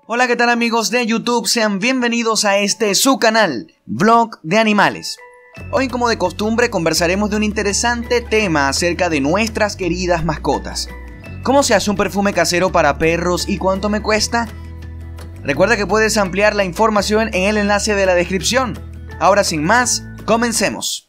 Hola, ¿qué tal amigos de YouTube? Sean bienvenidos a su canal, Vlog de Animales. Hoy, como de costumbre, conversaremos de un interesante tema acerca de nuestras queridas mascotas. ¿Cómo se hace un perfume casero para perros y cuánto me cuesta? Recuerda que puedes ampliar la información en el enlace de la descripción. Ahora, sin más, comencemos.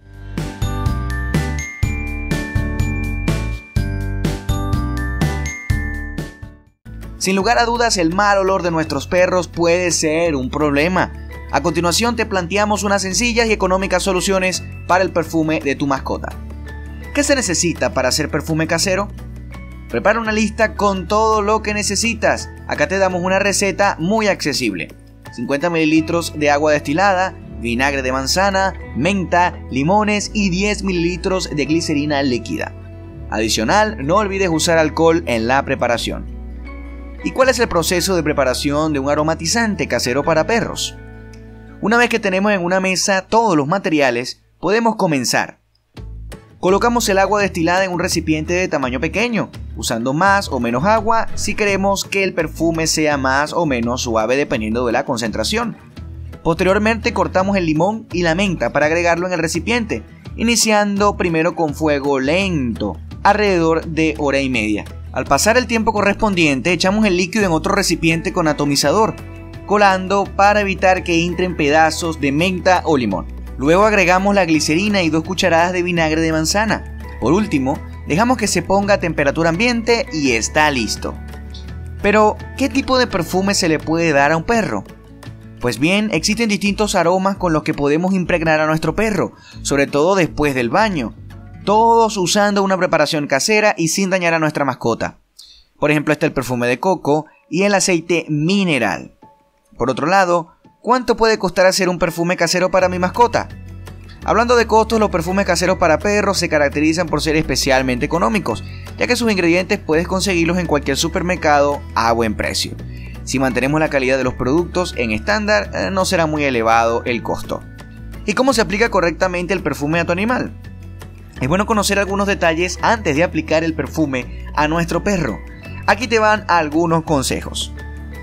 Sin lugar a dudas, el mal olor de nuestros perros puede ser un problema. A continuación te planteamos unas sencillas y económicas soluciones para el perfume de tu mascota. ¿Qué se necesita para hacer perfume casero? Prepara una lista con todo lo que necesitas. Acá te damos una receta muy accesible. 50 ml de agua destilada, vinagre de manzana, menta, limones y 10 ml de glicerina líquida. Adicional, no olvides usar alcohol en la preparación. ¿Y cuál es el proceso de preparación de un aromatizante casero para perros? Una vez que tenemos en una mesa todos los materiales, podemos comenzar. Colocamos el agua destilada en un recipiente de tamaño pequeño, usando más o menos agua si queremos que el perfume sea más o menos suave dependiendo de la concentración. Posteriormente cortamos el limón y la menta para agregarlo en el recipiente, iniciando primero con fuego lento, alrededor de hora y media. Al pasar el tiempo correspondiente, echamos el líquido en otro recipiente con atomizador, colando para evitar que entren pedazos de menta o limón. Luego agregamos la glicerina y 2 cucharadas de vinagre de manzana. Por último, dejamos que se ponga a temperatura ambiente y está listo. Pero, ¿qué tipo de perfume se le puede dar a un perro? Pues bien, existen distintos aromas con los que podemos impregnar a nuestro perro, sobre todo después del baño. Todos usando una preparación casera y sin dañar a nuestra mascota. Por ejemplo, está el perfume de coco y el aceite mineral. Por otro lado, ¿cuánto puede costar hacer un perfume casero para mi mascota? Hablando de costos, los perfumes caseros para perros se caracterizan por ser especialmente económicos, ya que sus ingredientes puedes conseguirlos en cualquier supermercado a buen precio. Si mantenemos la calidad de los productos en estándar, no será muy elevado el costo. ¿Y cómo se aplica correctamente el perfume a tu animal? Es bueno conocer algunos detalles antes de aplicar el perfume a nuestro perro. Aquí te van algunos consejos.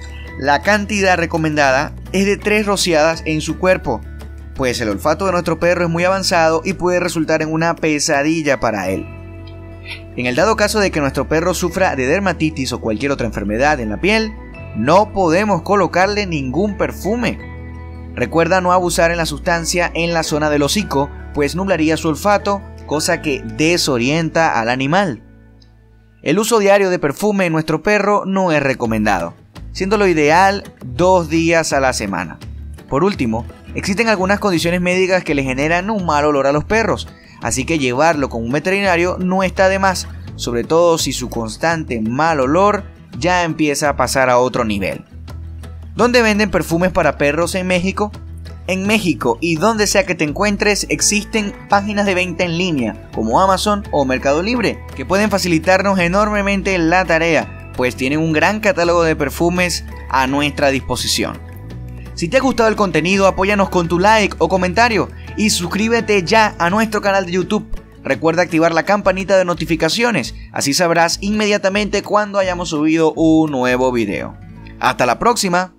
La cantidad recomendada es de 3 rociadas en su cuerpo, pues el olfato de nuestro perro es muy avanzado y puede resultar en una pesadilla para él. En el dado caso de que nuestro perro sufra de dermatitis o cualquier otra enfermedad en la piel, no podemos colocarle ningún perfume. Recuerda no abusar en la sustancia en la zona del hocico, pues nublaría su olfato, cosa que desorienta al animal. El uso diario de perfume en nuestro perro no es recomendado, siendo lo ideal 2 días a la semana. Por último, existen algunas condiciones médicas que le generan un mal olor a los perros, así que llevarlo con un veterinario no está de más, sobre todo si su constante mal olor ya empieza a pasar a otro nivel. ¿Dónde venden perfumes para perros en México? En México y donde sea que te encuentres existen páginas de venta en línea como Amazon o Mercado Libre que pueden facilitarnos enormemente la tarea, pues tienen un gran catálogo de perfumes a nuestra disposición. Si te ha gustado el contenido, apóyanos con tu like o comentario y suscríbete ya a nuestro canal de YouTube. Recuerda activar la campanita de notificaciones, así sabrás inmediatamente cuando hayamos subido un nuevo video. ¡Hasta la próxima!